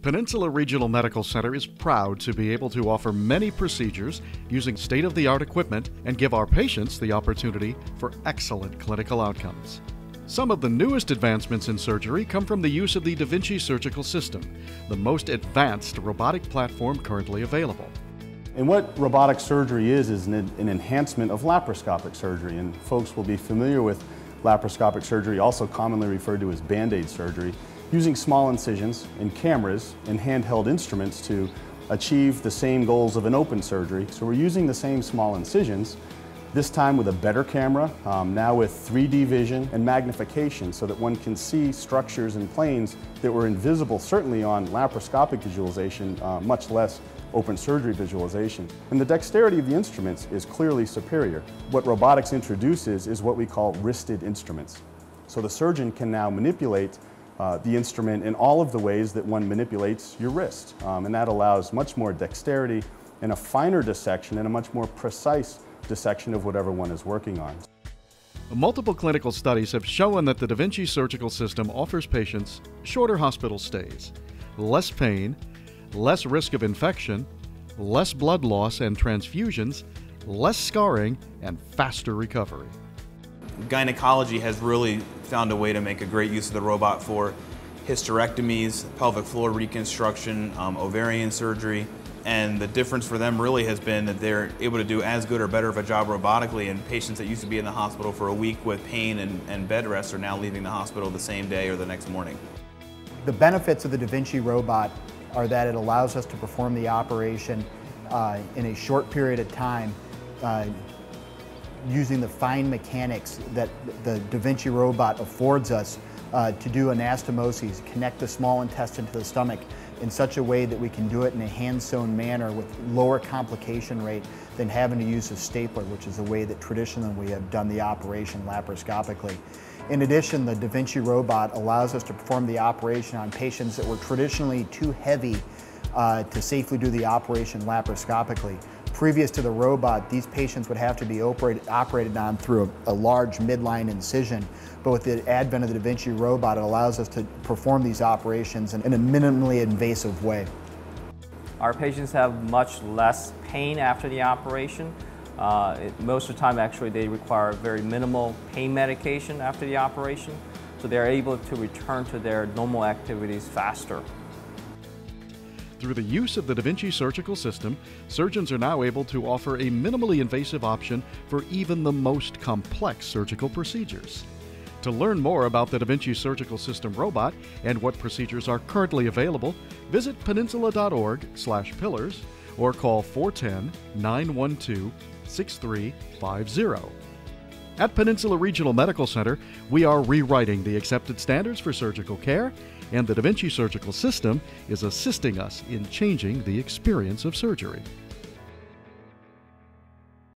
Peninsula Regional Medical Center is proud to be able to offer many procedures using state-of-the-art equipment and give our patients the opportunity for excellent clinical outcomes. Some of the newest advancements in surgery come from the use of the Da Vinci Surgical System, the most advanced robotic platform currently available. And what robotic surgery is an enhancement of laparoscopic surgery, and folks will be familiar with laparoscopic surgery, also commonly referred to as Band-Aid surgery, using small incisions and cameras and handheld instruments to achieve the same goals of an open surgery. So we're using the same small incisions, this time with a better camera, now with 3D vision and magnification so that one can see structures and planes that were invisible certainly on laparoscopic visualization, much less open surgery visualization. And the dexterity of the instruments is clearly superior. What robotics introduces is what we call wristed instruments. So the surgeon can now manipulate the instrument in all of the ways that one manipulates your wrist. And that allows much more dexterity and a finer dissection and a much more precise dissection of whatever one is working on. Multiple clinical studies have shown that the Da Vinci Surgical System offers patients shorter hospital stays, less pain, less risk of infection, less blood loss and transfusions, less scarring, and faster recovery. Gynecology has really found a way to make a great use of the robot for hysterectomies, pelvic floor reconstruction, ovarian surgery, and the difference for them really has been that they're able to do as good or better of a job robotically, and patients that used to be in the hospital for a week with pain and bed rest are now leaving the hospital the same day or the next morning. The benefits of the Da Vinci robot are that it allows us to perform the operation in a short period of time using the fine mechanics that the Da Vinci robot affords us to do anastomoses, connect the small intestine to the stomach in such a way that we can do it in a hand-sewn manner with lower complication rate than having to use a stapler, which is the way that traditionally we have done the operation laparoscopically. In addition, the Da Vinci robot allows us to perform the operation on patients that were traditionally too heavy to safely do the operation laparoscopically. Previous to the robot, these patients would have to be operated on through a large midline incision, but with the advent of the Da Vinci robot, it allows us to perform these operations in a minimally invasive way. Our patients have much less pain after the operation. Most of the time, actually, they require very minimal pain medication after the operation, so they're able to return to their normal activities faster. Through the use of the Da Vinci Surgical System, surgeons are now able to offer a minimally invasive option for even the most complex surgical procedures. To learn more about the Da Vinci Surgical System robot and what procedures are currently available, visit peninsula.org/pillars or call 410-912-6350. At Peninsula Regional Medical Center, we are rewriting the accepted standards for surgical care, and the Da Vinci Surgical System is assisting us in changing the experience of surgery.